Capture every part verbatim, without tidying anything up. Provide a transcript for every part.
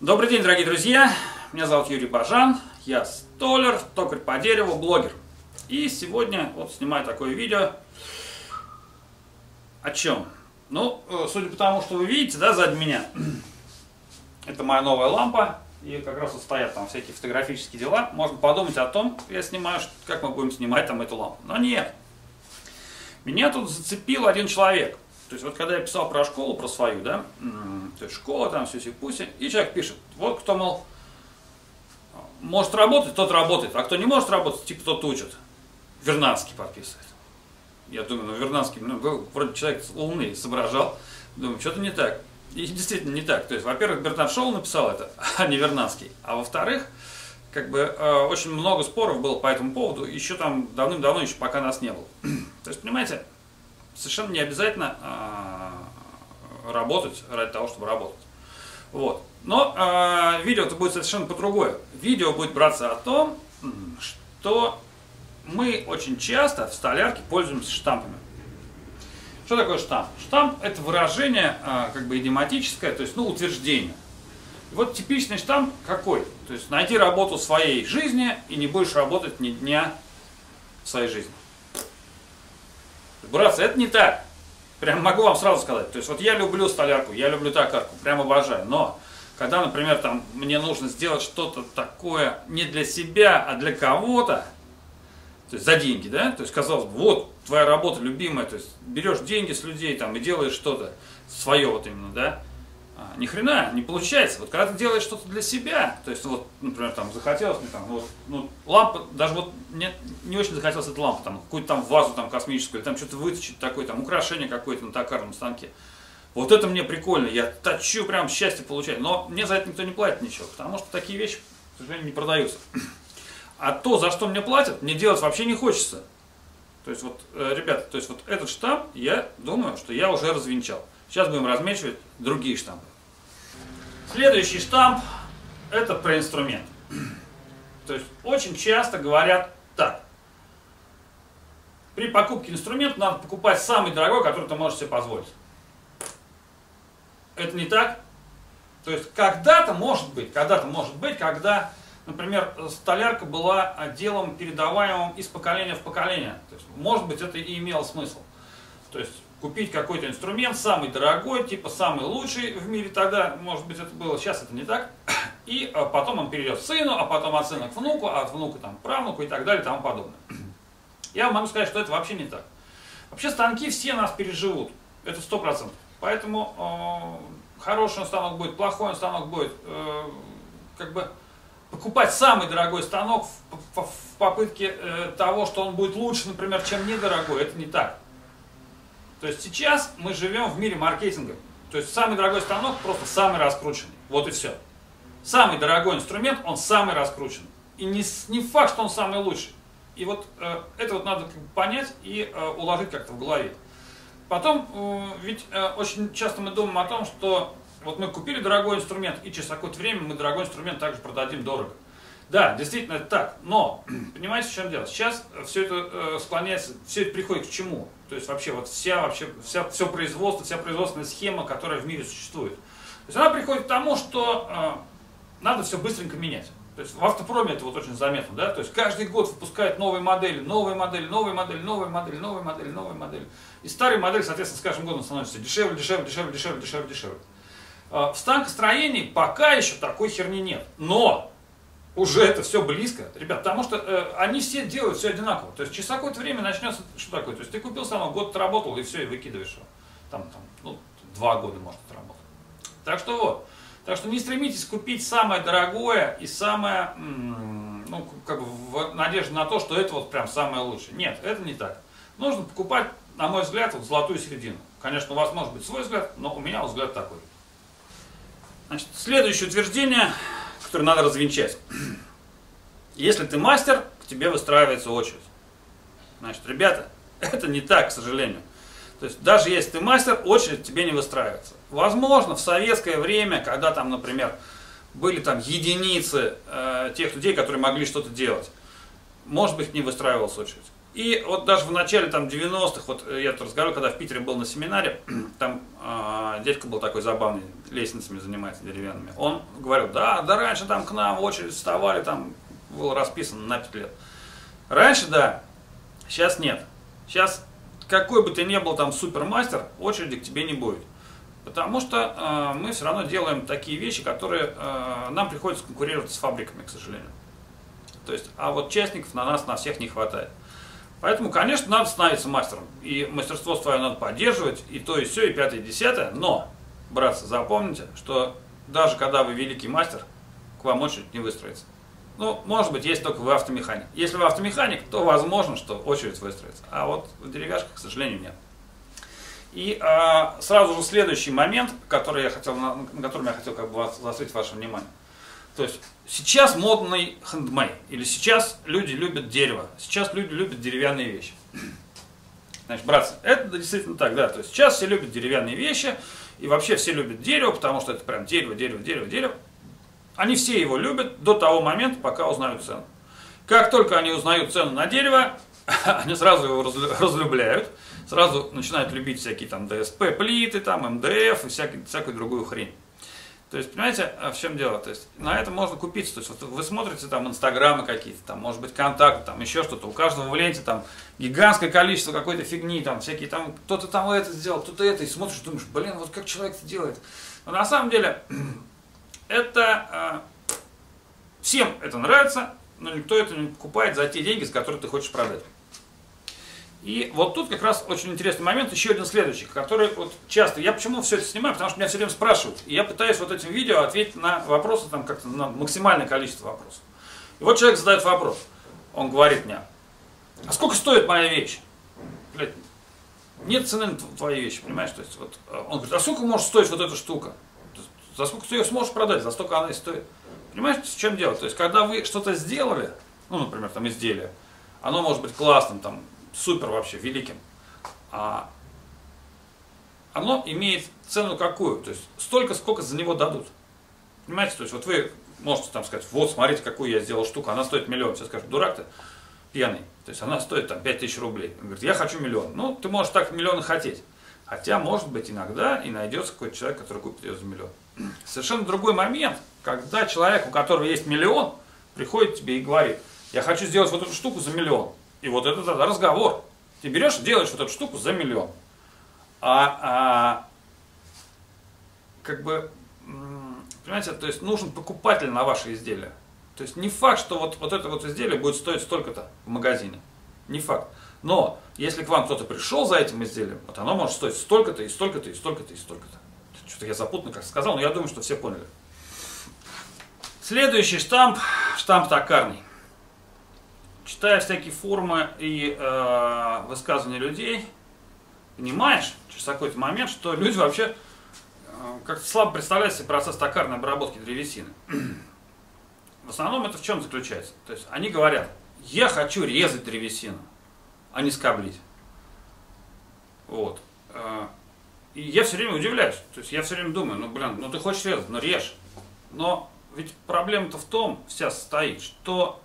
Добрый день, дорогие друзья! Меня зовут Юрий Бажан, я столер, токарь по дереву, блогер. И сегодня вот снимаю такое видео. О чем? Ну, судя по тому, что вы видите, да, сзади меня, это моя новая лампа. И как раз вот стоят там всякие фотографические дела. Можно подумать о том, я снимаю, как мы будем снимать там эту лампу. Но нет. Меня тут зацепил один человек. То есть вот когда я писал про школу, про свою, да, то есть школа, там сюси-пуси, и человек пишет, вот кто, мол, может работать, тот работает, а кто не может работать, типа тот учит. Вернадский подписывает. Я думаю, ну Вернадский, ну, вроде человек умный, соображал, думаю, что-то не так. И действительно не так. То есть, во-первых, Бернард Шоу написал это, а не Вернадский. А во-вторых, как бы э, очень много споров было по этому поводу, еще там давным-давно, еще пока нас не было. То есть, понимаете, совершенно не обязательно э, работать ради того, чтобы работать. Вот. Но э, видео-то будет совершенно по-другому. Видео будет браться о том, что мы очень часто в столярке пользуемся штампами. Что такое штамп? Штамп – это выражение э, как бы идиоматическое, то есть ну, утверждение. И вот типичный штамп какой? То есть найди работу в своей жизни и не будешь работать ни дня в своей жизни. Братцы, это не так. Прям могу вам сразу сказать. То есть вот я люблю столярку, я люблю токарку, прям обожаю. Но когда, например, там, мне нужно сделать что-то такое не для себя, а для кого-то, то есть за деньги, да, то есть казалось бы, вот твоя работа любимая, то есть берешь деньги с людей там и делаешь что-то свое вот именно, да, а, ни хрена не получается. Вот когда ты делаешь что-то для себя, то есть вот, например, там захотелось мне там, вот, ну, лампа, даже вот мне не очень захотелось эта лампа, там, какую-то там вазу там космическую, или там что-то выточить такое, там, украшение какое-то на токарном станке. Вот это мне прикольно, я точу, прям счастье получаю, но мне за это никто не платит ничего, потому что такие вещи, к сожалению, не продаются. А то, за что мне платят, мне делать вообще не хочется. То есть вот, ребята, то есть вот этот штамп, я думаю, что я уже развенчал. Сейчас будем размечивать другие штампы. Следующий штамп – это про инструмент. То есть очень часто говорят так. При покупке инструмента надо покупать самый дорогой, который ты можешь себе позволить. Это не так? То есть когда-то может быть, когда-то может быть, когда... Например, столярка была делом, передаваемым из поколения в поколение. То есть, может быть, это и имело смысл. То есть, купить какой-то инструмент, самый дорогой, типа самый лучший в мире тогда, может быть, это было, сейчас это не так. И потом он перейдет сыну, а потом от сына к внуку, а от внука там, к правнуку и так далее и тому подобное. Я могу сказать, что это вообще не так. Вообще станки все нас переживут. Это сто процентов. Поэтому э, хороший станок будет, плохой станок будет, э, как бы... Покупать самый дорогой станок в попытке э, того, что он будет лучше, например, чем недорогой, это не так. То есть сейчас мы живем в мире маркетинга. То есть самый дорогой станок просто самый раскрученный. Вот и все. Самый дорогой инструмент, он самый раскрученный. И не, не факт, что он самый лучший. И вот э, это вот надо как бы понять и э, уложить как-то в голове. Потом, э, ведь э, очень часто мы думаем о том, что вот мы купили дорогой инструмент, и через какое-то время мы дорогой инструмент также продадим дорого. Да, действительно это так, но, понимаете, в чем дело? Сейчас все это э, склоняется, все это приходит к чему? То есть вообще вот вся, вообще, вся, все производство, вся производственная схема, которая в мире существует. То есть она приходит к тому, что э, надо все быстренько менять. То есть в автопроме это вот очень заметно, да? То есть каждый год выпускают новые модели, новые модели, новые модели, новые модели, новые модели, новые модели. И старые модели, соответственно, с каждым годом становятся дешевле, дешевле, дешевле, дешевле, дешевле, дешевле. В станкостроении пока еще такой херни нет, но уже это все близко, ребят, потому что э, они все делают все одинаково. То есть через какое-то время начнется, что такое, то есть ты купил станок, год отработал и все, и выкидываешь его. Там, там, ну, два года может отработать. Так что вот, так что не стремитесь купить самое дорогое и самое, ну, как бы в надежде на то, что это вот прям самое лучшее. Нет, это не так. Нужно покупать, на мой взгляд, вот золотую середину. Конечно, у вас может быть свой взгляд, но у меня взгляд такой. Значит, следующее утверждение, которое надо развенчать. Если ты мастер, к тебе выстраивается очередь. Значит, ребята, это не так, к сожалению. То есть, даже если ты мастер, очередь тебе не выстраивается. Возможно, в советское время, когда там, например, были там единицы э, тех людей, которые могли что-то делать, может быть, не выстраивалась очередь. И вот даже в начале там девяностых, вот я тут разговаривал, когда в Питере был на семинаре, там э, дядька был такой забавный, лестницами занимается деревянными. Он говорил, да, да раньше там к нам в очередь вставали, там было расписано на пять лет. Раньше, да, сейчас нет. Сейчас какой бы ты ни был там супермастер, очереди к тебе не будет. Потому что э, мы все равно делаем такие вещи, которые э, нам приходится конкурировать с фабриками, к сожалению. То есть, а вот частников на нас, на всех не хватает. Поэтому, конечно, надо становиться мастером. И мастерство свое надо поддерживать, и то, и все, и пятое, и десятое. Но, братцы, запомните, что даже когда вы великий мастер, к вам очередь не выстроится. Ну, может быть, если только вы автомеханик. Если вы автомеханик, то возможно, что очередь выстроится. А вот в деревяшках, к сожалению, нет. И а, сразу же следующий момент, который я хотел, на, на котором я хотел как бы вас, заострить ваше внимание. То есть сейчас модный хендмейд, или сейчас люди любят дерево, сейчас люди любят деревянные вещи. Значит, братцы, это действительно так, да. То есть сейчас все любят деревянные вещи, и вообще все любят дерево, потому что это прям дерево, дерево, дерево, дерево. Они все его любят до того момента, пока узнают цену. Как только они узнают цену на дерево, они сразу его разлюбляют, сразу начинают любить всякие там ДСП плиты, там эм дэ эф и всякие, всякую другую хрень. То есть, понимаете, в чем дело? То есть, на это можно купиться. То есть, вот вы смотрите там инстаграмы какие-то, там, может быть, контакты, там, еще что-то. У каждого в ленте там гигантское количество какой-то фигни, там, всякие там, кто-то там это сделал, кто-то это, и смотришь, думаешь, блин, вот как человек это делает. Но на самом деле, это, э, всем это нравится, но никто это не покупает за те деньги, за которые ты хочешь продать. И вот тут как раз очень интересный момент, еще один следующий, который вот часто, я почему все это снимаю, потому что меня все время спрашивают, и я пытаюсь вот этим видео ответить на вопросы, там как-то на максимальное количество вопросов. И вот человек задает вопрос, он говорит мне, а сколько стоит моя вещь? Блядь, нет цены на твои вещи, понимаешь? То есть, вот, он говорит, а сколько может стоить вот эта штука? За сколько ты ее сможешь продать, за столько она и стоит. Понимаете, в чем дело? То есть, когда вы что-то сделали, ну, например, там изделие, оно может быть классным, там, супер вообще, великим, а оно имеет цену какую? То есть столько, сколько за него дадут. Понимаете, то есть вот вы можете там сказать, вот смотрите, какую я сделал штуку, она стоит миллион. Все скажут, дурак ты, пьяный. То есть она стоит там пять тысяч рублей. Он говорит, я хочу миллион. Ну, ты можешь так миллион хотеть. Хотя, может быть, иногда и найдется какой-то человек, который купит ее за миллион. Совершенно другой момент, когда человек, у которого есть миллион, приходит к тебе и говорит, я хочу сделать вот эту штуку за миллион. И вот это тогда разговор. Ты берешь и делаешь вот эту штуку за миллион. А, а как бы, понимаете, то есть нужен покупатель на ваше изделие. То есть не факт, что вот, вот это вот изделие будет стоить столько-то в магазине. Не факт. Но если к вам кто-то пришел за этим изделием, вот оно может стоить столько-то, и столько-то, и столько-то, и столько-то. Что-то я запутанно как сказал, но я думаю, что все поняли. Следующий штамп, штамп токарный. Читая всякие форумы и э, высказывания людей, понимаешь через какой-то момент, что люди вообще э, как-то слабо представляют себе процесс токарной обработки древесины. В основном это в чем заключается? То есть они говорят, я хочу резать древесину, а не скоблить. Вот. И я все время удивляюсь. То есть я все время думаю, ну блин, ну ты хочешь резать, ну режь. Но ведь проблема-то в том вся состоит, что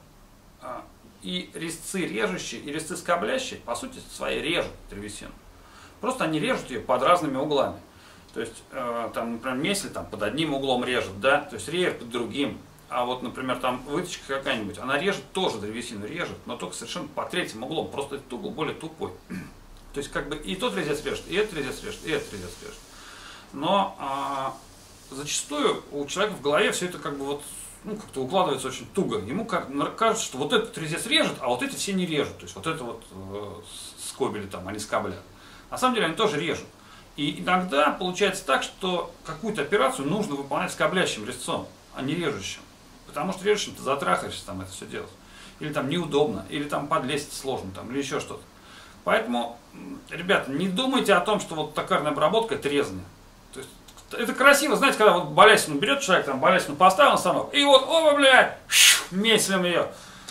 и резцы режущие, и резцы скоблящие, по сути своей режут древесину. Просто они режут ее под разными углами. То есть, э, там, например, месель там, под одним углом режет, да, то есть режет под другим. А вот, например, там выточка какая-нибудь, она режет тоже древесину, режет, но только совершенно по третьим углом, просто этот угол более тупой. То есть, как бы и тот резец режет, и этот резец режет, и этот резец режет. Но э, зачастую у человека в голове все это как бы вот, ну, как-то укладывается очень туго. Ему кажется, что вот этот резец режет, а вот эти все не режут. То есть вот это вот э, скобели там, они скоблят. На самом деле они тоже режут. И иногда получается так, что какую-то операцию нужно выполнять скоблящим резцом, а не режущим. Потому что режущим ты затрахаешься там это все делать. Или там неудобно, или там подлезть сложно, там, или еще что-то. Поэтому, ребята, не думайте о том, что вот токарная обработка это резание. То есть, это красиво, знаете, когда вот балясину берет человек, там балясину поставил на станок, и вот, оба, блядь, меслим ее.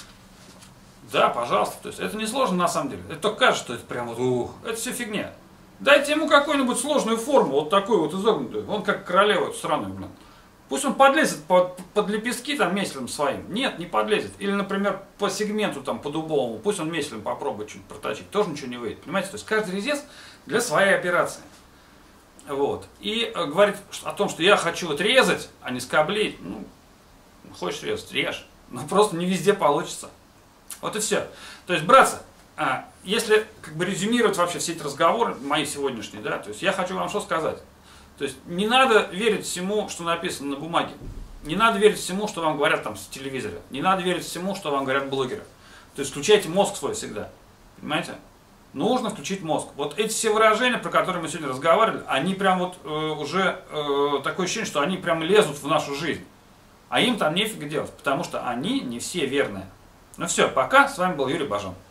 Да, пожалуйста, то есть это не сложно на самом деле. Это только кажется, что это прям вот, ух, это все фигня. Дайте ему какую-нибудь сложную форму, вот такую вот изогнутую, он как королева эту сраную, блин. Пусть он подлезет под, под лепестки там меселем своим. Нет, не подлезет. Или, например, по сегменту там по дубовому. Пусть он меселем попробует что-нибудь проточить. Тоже ничего не выйдет. Понимаете? То есть каждый резец для своей операции. Вот. И э, говорит о том, что я хочу вот резать, а не скоблить. Ну, хочешь резать, режь. Но просто не везде получится. Вот и все. То есть, братцы, а, если как бы резюмировать вообще все эти разговоры, мои сегодняшние, да, то есть я хочу вам что сказать. То есть не надо верить всему, что написано на бумаге. Не надо верить всему, что вам говорят там с телевизора. Не надо верить всему, что вам говорят блогеры. То есть включайте мозг свой всегда. Понимаете? Нужно включить мозг. Вот эти все выражения, про которые мы сегодня разговаривали, они прям вот э, уже э, такое ощущение, что они прям лезут в нашу жизнь. А им там нефига делать, потому что они не все верные. Ну все, пока. С вами был Юрий Бажен.